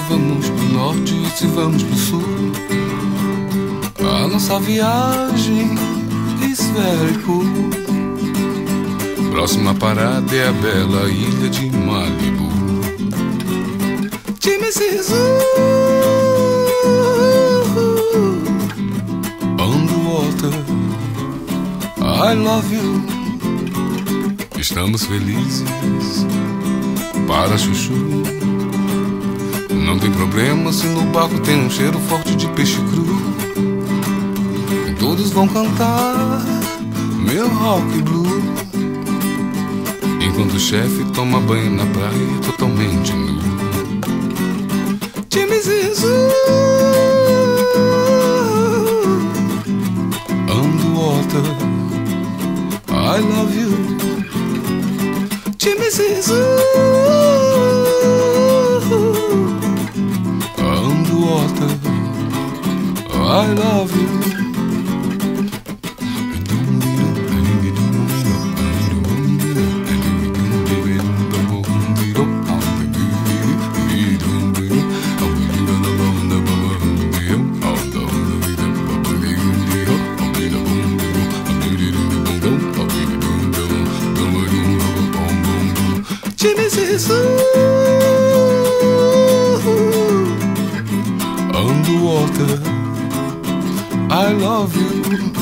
vamos pro norte e se vamos pro sul. A nossa viagem is very cool. Próxima parada é a bela ilha de Malibu. Jimmy Zizu, on the water, I love you. Estamos felizes para chuchu. Não tem problema se no barco tem um cheiro forte de peixe cru. E todos vão cantar meu rock blue, enquanto o chefe toma banho na praia totalmente nu. Jimmy Zizu, on the water, I love you. Jimmy Zizu, on the water, I love you. Jimmy Zizu, on the water, I love you.